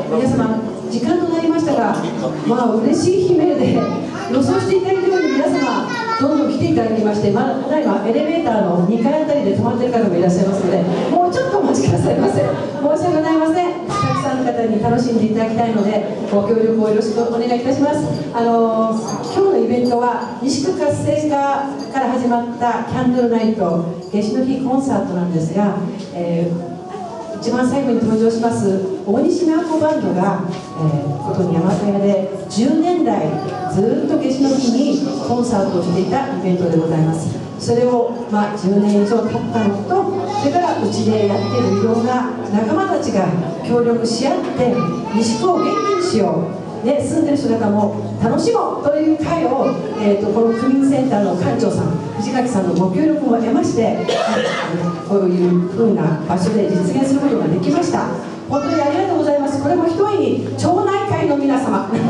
皆様時間となりましたが、嬉しい悲鳴で予想していただいたように皆様どんどん来ていただきまして、ただいまエレベーターの2階あたりで止まっている方もいらっしゃいますので、もうちょっとお待ちくださいませ。申し訳ございません。たくさんの方に楽しんでいただきたいのでご協力をよろしくお願いいたします。今日のイベントは西区活性化から始まったキャンドルナイト夏至の日コンサートなんですが、一番最後に登場します大西直子バンドが、ことに山小屋で10年来ずっと夏至の日にコンサートをしていたイベントでございます。それを、10年以上経ったのと、それからうちでやっているいろんな仲間たちが協力し合って西区を元気にしよう、住んでる人方も楽しもうという会を、この区民センターの館長さん藤垣さんのご協力も得まして、こういう風な場所で実現することができました。本当にありがとうございます。これもひとえに町内会の皆様本当に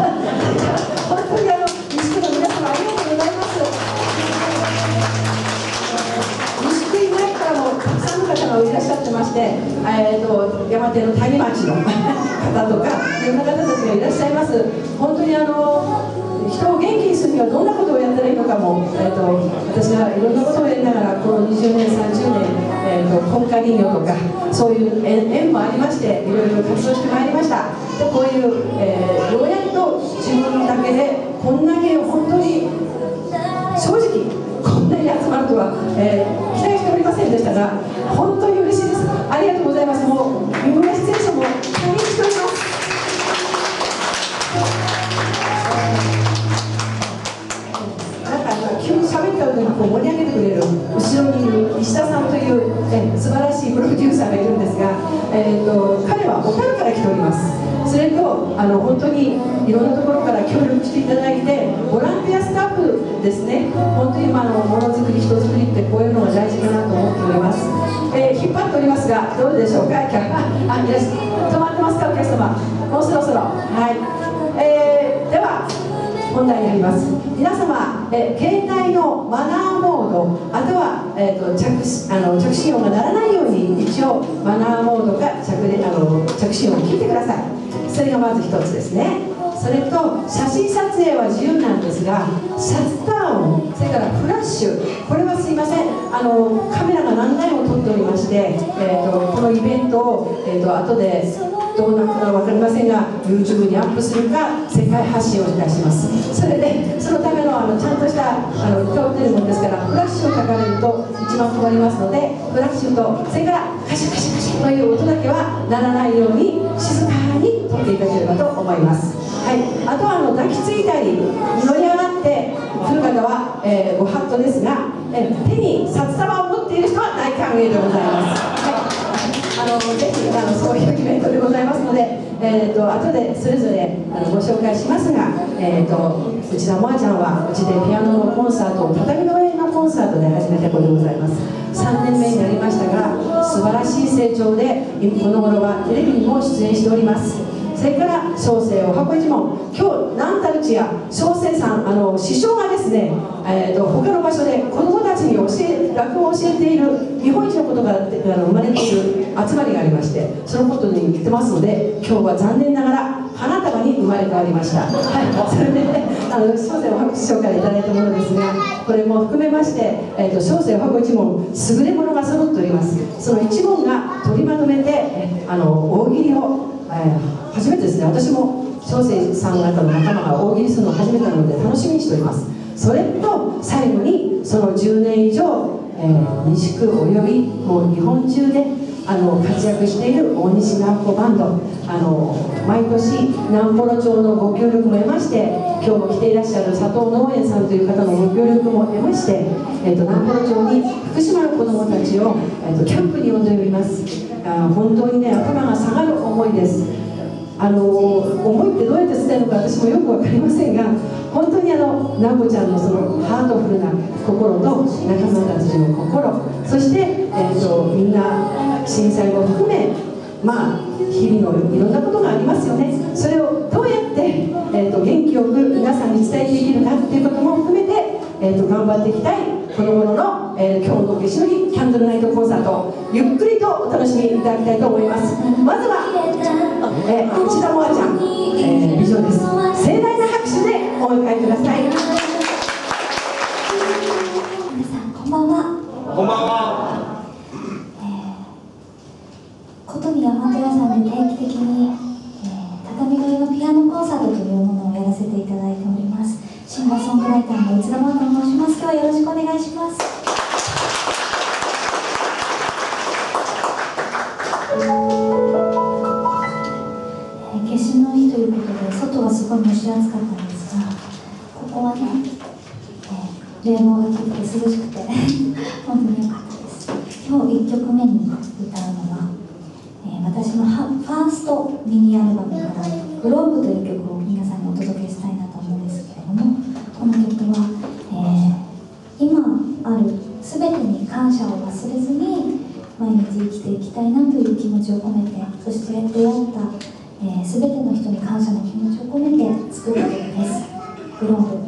西区の皆様ありがとうございます。西区以外からもたくさんの方がいらっしゃってまして、山手の谷町の方とかいろんな方たちがいらっしゃいます。本当に人を元気にするにはどんなことをやったらいいのかも、私はいろんなことをやりながらこの20年30年婚家林業とかそういう縁もありましていろいろ活動してまいりました。でこういう、ようやっと自分だけでこんなに本当に正直こんなに集まるとは、期待しておりませんでしたが本当に嬉しいです。ありがとうございます。もう三村出演者も大変しております。急に喋ったのに盛り上げてくれる後ろにいる石田さんという素晴らしいプロデューサーがいるんですが、彼は小樽から来ております。それと本当にいろんなところから協力していただいてボランティアスタッフですね。本当にものづくり人づくりってこういうのが大事かなと思っております。引っ張っておりますがどうでしょうか。止まってますかお客様。もうそろそろでは本題に入ります。皆様、携帯のマナーモード、あとは、着信音が鳴らないように一応マナーモードか着信音を切ってください。それがまず一つですね。それと写真撮影は自由なんですがシャッター音、それからフラッシュ、これはすいませんカメラが何台も撮っておりまして、このイベントを、後でどうなるか分かりませんが YouTube にアップするか世界発信をいたします。それでそのためのちゃんとした撮ってるものですからフラッシュをかかれると一番困りますのでフラッシュとそれからカシャカシャカシャという音だけは鳴らないように静かに撮っていただければと思います。はい、あとは抱きついたり乗り上がってくる方は、ご法度ですが、手に札束を持っている人は大歓迎でございます。ぜひそういうイベントでございますので、後でそれぞれご紹介しますが、内田もあちゃんはうちでピアノのコンサートを畳の上のコンサートで始めた子でございます。3年目になりましたが素晴らしい成長でこの頃はテレビにも出演しております。それから小生お箱一門、今日何たるちや小生さん師匠がですね、他の場所で子どもたちに落語を教えている日本一のことが生まれている集まりがありまして、そのことに言ってますので今日は残念ながら花束に生まれ変わりました。はい、それで小生お箱師匠からいただいたものですがこれも含めまして小生お箱一門優れものが揃っております。その一門が取りまとめて大喜利を初めてですね。私も小生さん方の仲間が大喜利するのを初めてなので楽しみにしております。それと最後にその10年以上、西区およびもう日本中で活躍している大西南穂バンド毎年南幌町のご協力も得まして今日も来ていらっしゃる佐藤農園さんという方のご協力も得まして、南幌町に福島の子どもたちを、キャンプに呼んでおります。本当にね頭が下がる思いです。思いってどうやって伝えるのか私もよく分かりませんが本当に南穂ちゃんのそのハートフルな心と仲間たちの心そして、みんな震災も含め日々のいろんなことがありますよね。それをどうやって、元気よく皆さんに伝えていけるかということも含めて、頑張っていきたいこの頃の、今日の夏至の日キャンドルナイトコンサートゆっくりとお楽しみいただきたいと思います。まずは内田萌ちゃん、美女です。盛大な拍手でお迎えください。 皆さんこんばんは。 こんばんは。 ことみやファント屋さんで定期的に、畳の上のピアノコンサートというものをやらせていただいております。シンガーソングライターの内田萌と申します。今日はよろしくお願いします。夏至の日ということで外はすごい蒸し暑かったんですが、ここはね、冷房が効いて涼しくて本当に良かったです。今日1曲目に歌うのは、私のファーストミニアルバムから「グローブ」という曲を皆さんにお届けしたいなと思うんですけれども、この曲は、今ある全てに感謝を忘れずに毎日生きていきたいなという気持ちを込めて、そして出会った、全ての人に感謝の気持ちを込めて作った曲です。グローブ。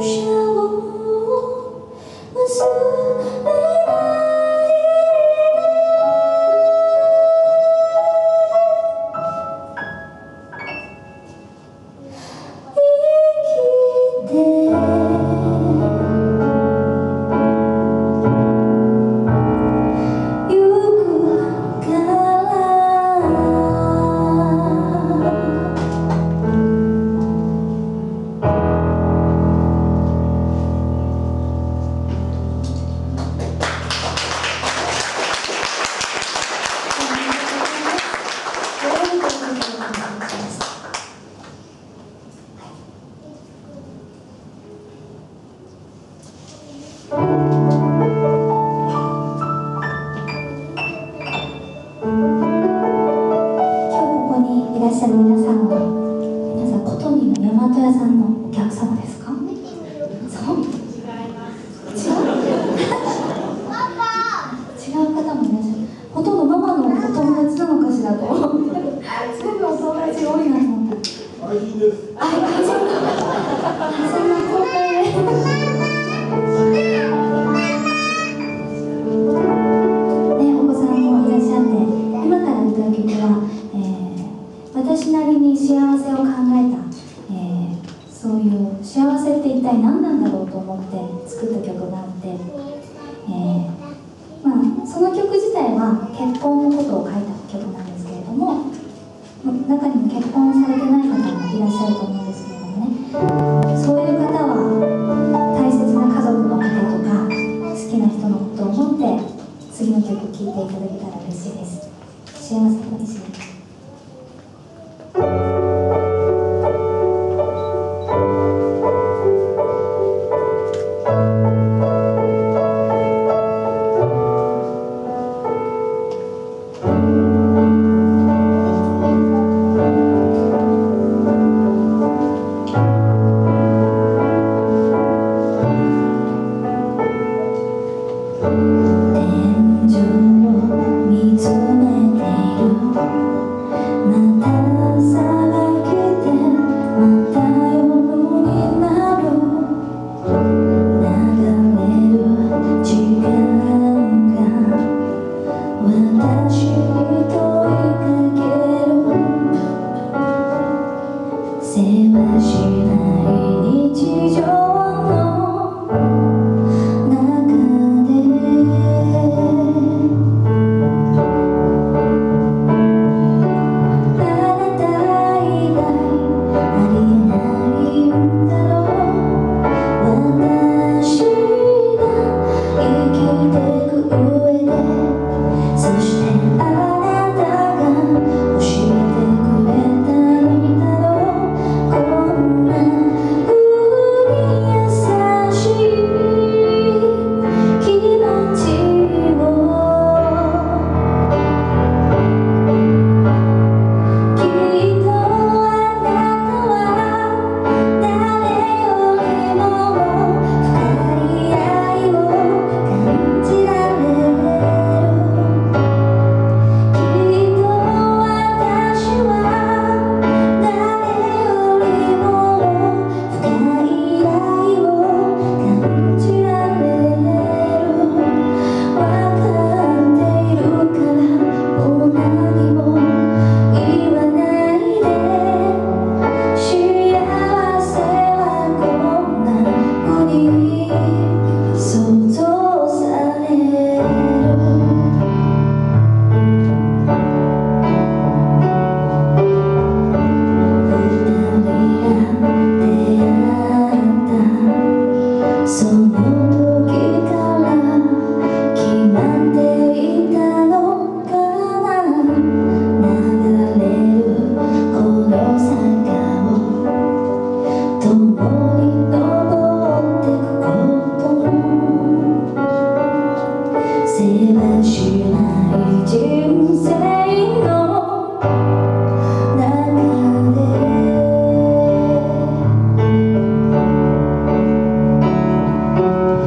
「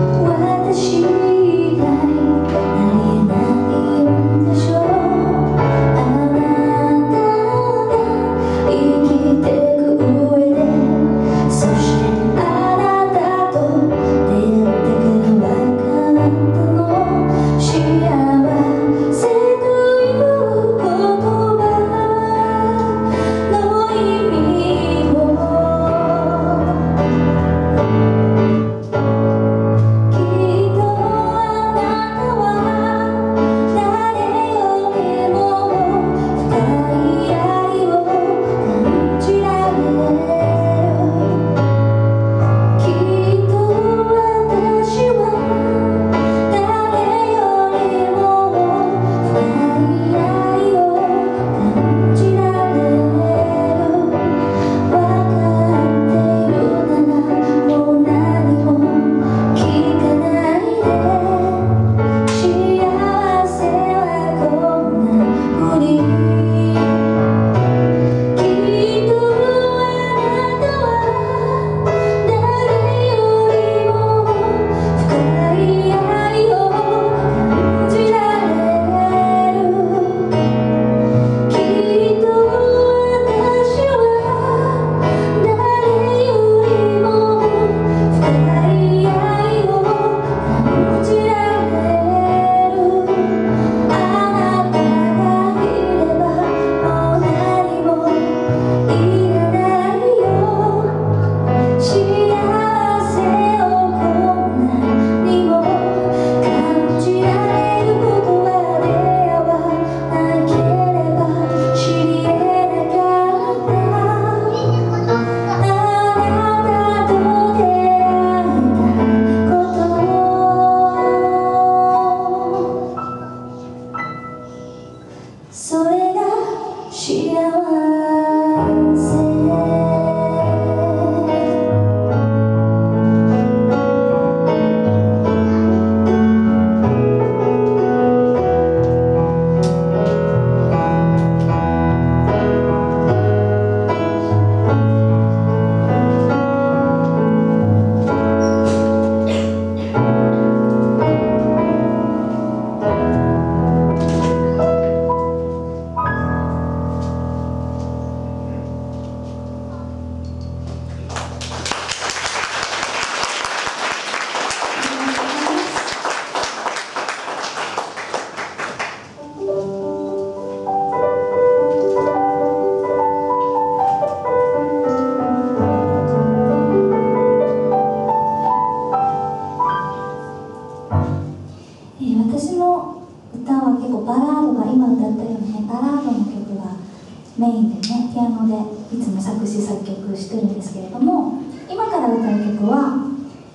メインでねピアノでいつも作詞作曲してるんですけれども、今から歌う曲は、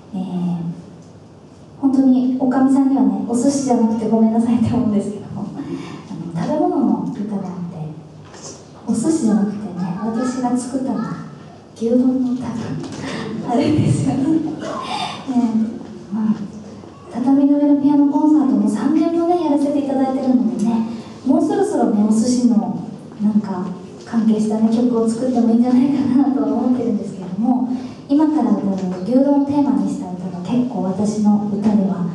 本当におかみさんにはねお寿司じゃなくてごめんなさいって思うんですけども、食べ物の歌があって、お寿司じゃなくてね私が作ったのは牛丼の歌があるんですよね。畳の上のピアノコンサートも3年もねやらせていただいてるのでね、もうそろそろねお寿司のなんか関係したね曲を作ってもいいんじゃないかなとは思ってるんですけれども、今から歌う牛丼をテーマにした歌が結構私の歌では、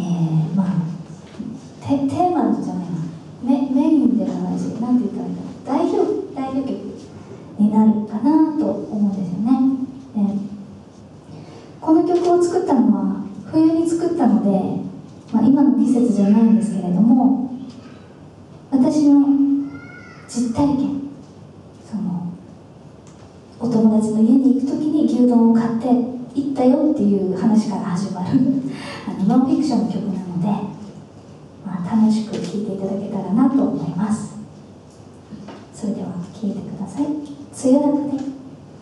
テーマじゃないな、メインではないし、なんて言ったらいいんだろう、代表曲になるかなと思うんですよね。この曲を作ったのは冬に作ったので、今の季節じゃないんですけれども、私の実体験、そのお友達の家に行く時に牛丼を買って行ったよっていう話から始まるノンフィクションの曲なので、楽しく聴いていただけたらなと思います。それでは聴いてください。梅雨だくで。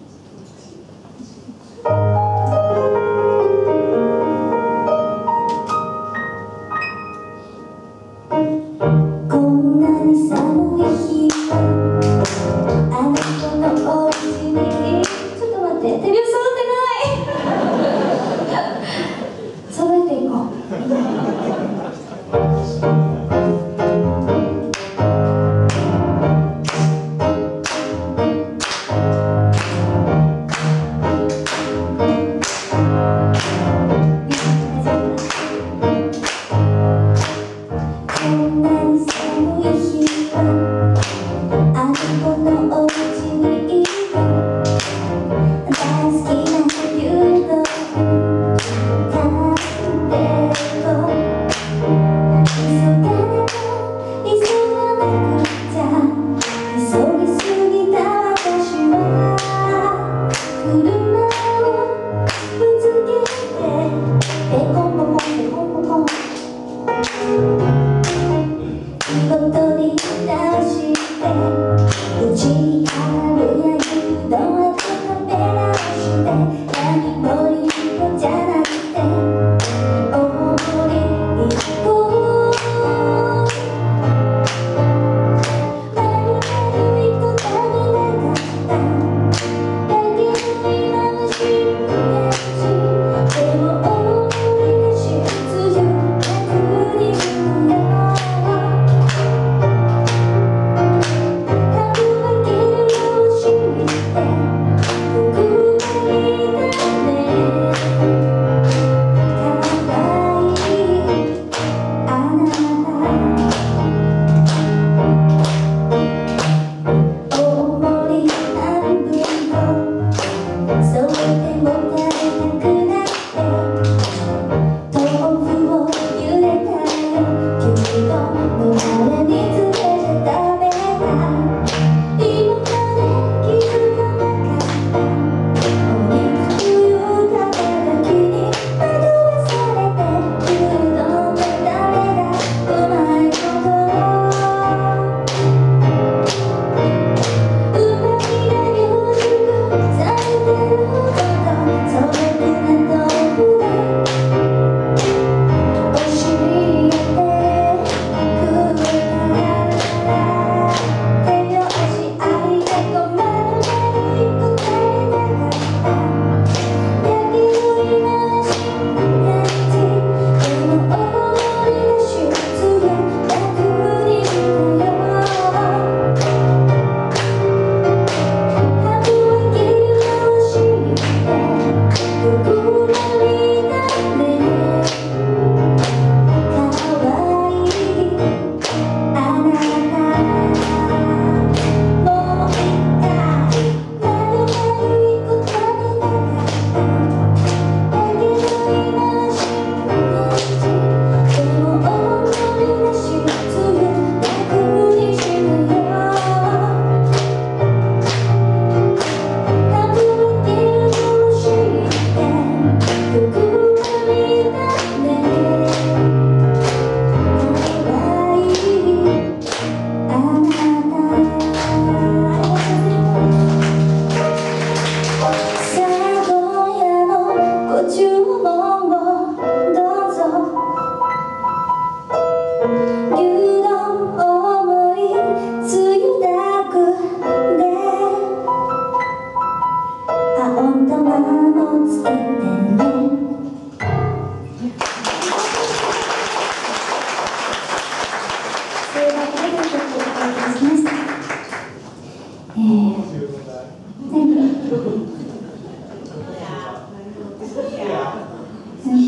こんなに寒い日はあなたのお家に、ちょっと待って、手拍子揃ってない揃えていこう。「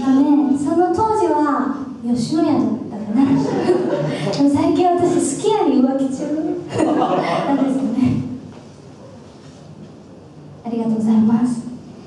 ね、その当時は吉野家だったかな。でも最近私すき家に浮気中なんですよね。ありがとうございます。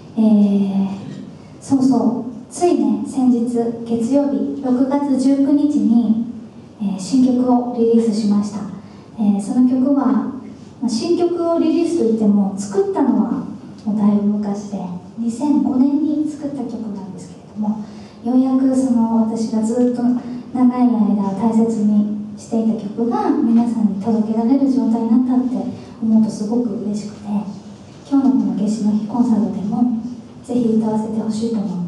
そうそう、ついね、先日月曜日6月19日に、新曲をリリースしました。その曲は、新曲をリリースといっても作ったのはもうだいぶ昔で2005年に作った曲なんですけれども、ようやくその私がずっと長い間大切にしていた曲が皆さんに届けられる状態になったって思うとすごく嬉しくて、今日のこの夏至の日コンサートでもぜひ歌わせてほしいと思って、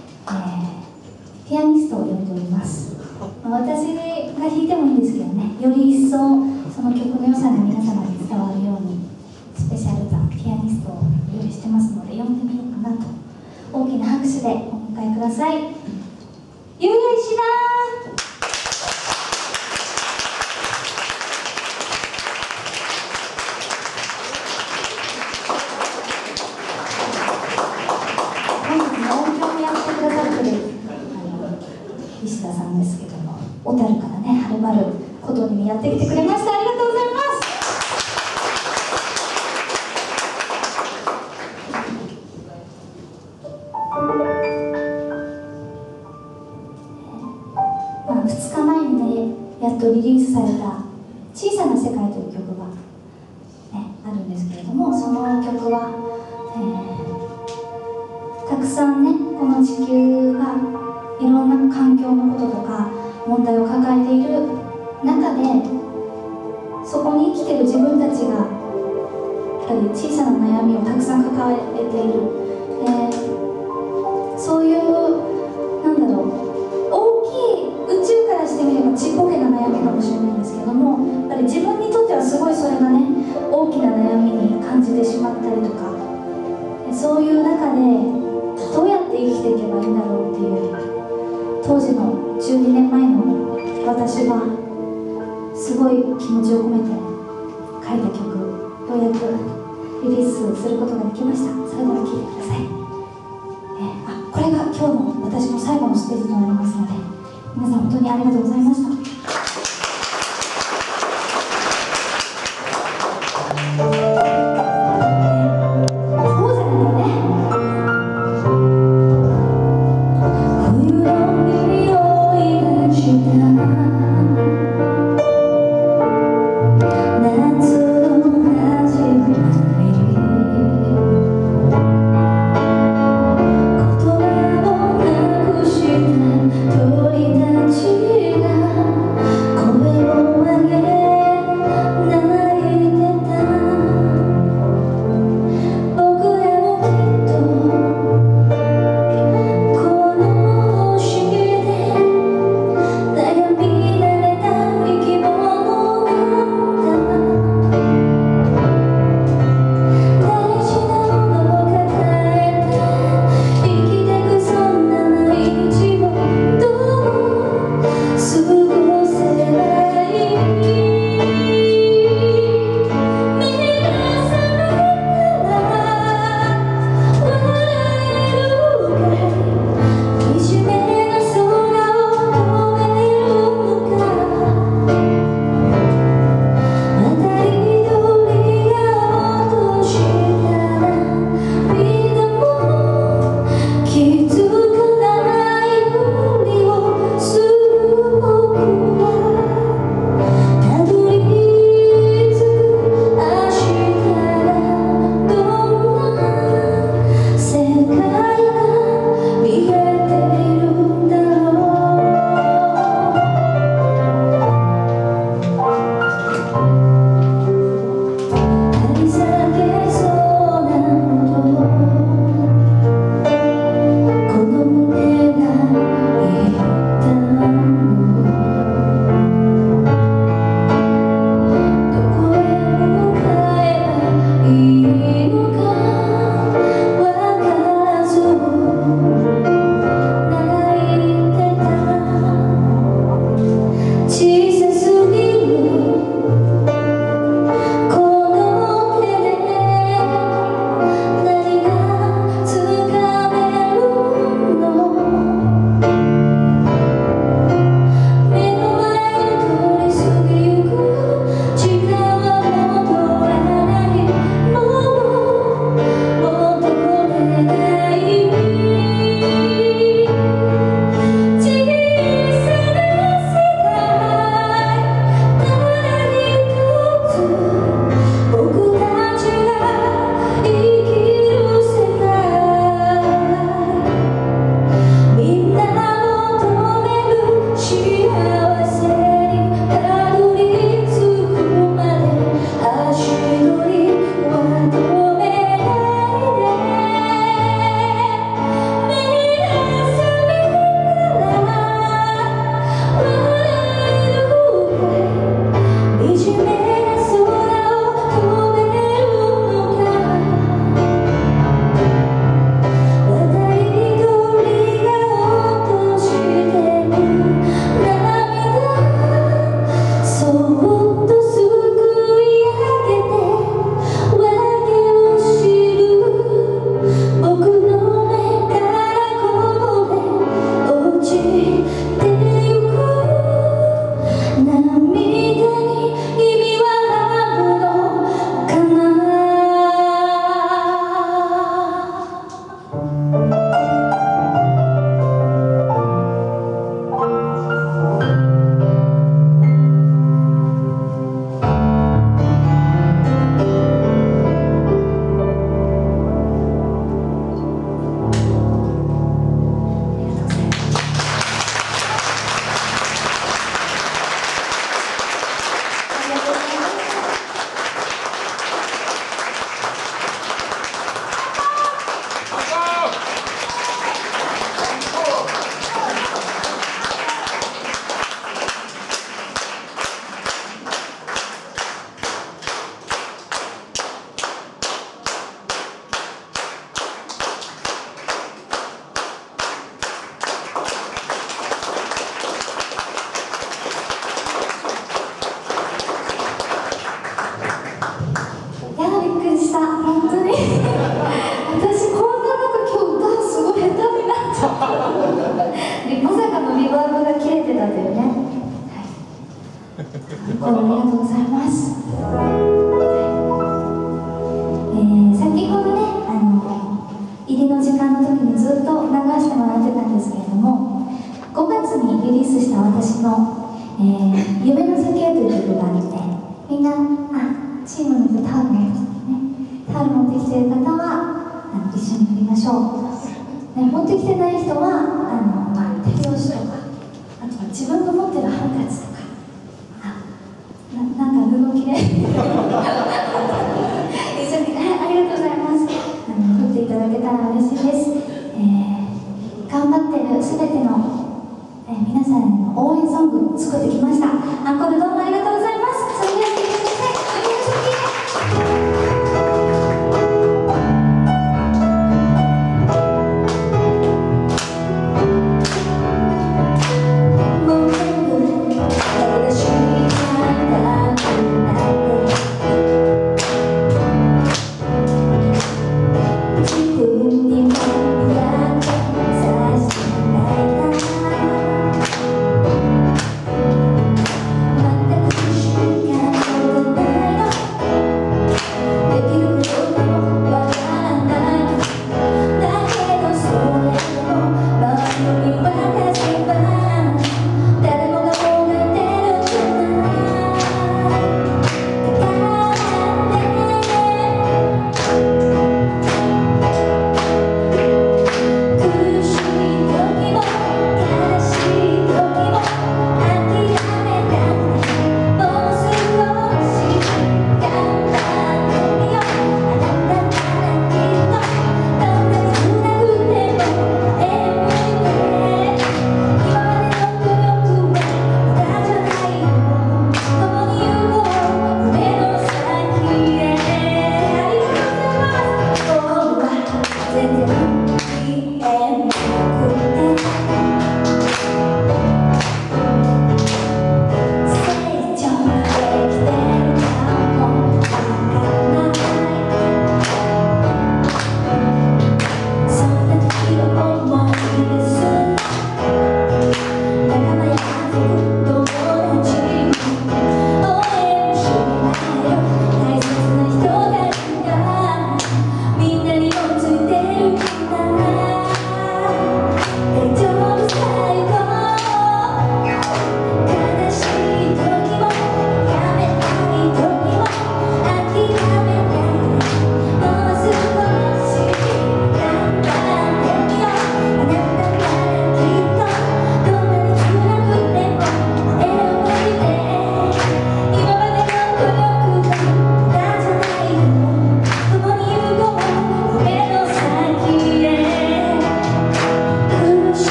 ピアニストを呼んでおります。私が弾いてもいいんですけどね、より一層その曲の良さが皆様に伝わるようにスペシャルなピアニストを用意してますので、呼んでみようかなと。大きな拍手でお迎えください。ゆうや石田。本日の音響をやってくださってる石田さんですけども、小樽からね、はるばることにやってきてくれました。ありがとうございます。2日前にね、やっとリリースされた「小さな世界」という曲が、ね、あるんですけれども、その曲は、たくさんね、この地球がいろんな環境のこととか問題を抱えている中で、そこに生きている自分たちがやっぱり小さな悩みをたくさん抱えている、そういうなんだろう、大きい宇宙からしてみればちっぽけな悩みかもしれないんですけども、やっぱり自分にとってはすごいそれがね、大きな悩みに感じてしまったりとか、そういう中でどうやって生きていけばいいんだろうっていう、当時の12年前の私はすごい気持ちを込めて書いた曲、ようやくリリースすることができました。それでは聴いてください。これが今日の私の最後のステージとなりますので、皆さん本当にありがとうございました。そうじゃないよね。冬の匂いがした夏の始まり、言葉をなくした鳥たちがコールありがとうございます。先ほどね、入りの時間の時にずっと流してもらってたんですけれども、5月にリリースした私の、夢の先へという曲があって、みんな、チームの人タオルね、タオル持ってきている方は一緒に振りましょう。持ってきてない人は手拍子とか、あとは自分の持ってるハンカチとか、なんか布切れ一緒に、ありがとうございます。振っていただけたら嬉しいです。頑張ってるすべての、皆さんへの応援ソング作ってきました。アンコールどうもありがとう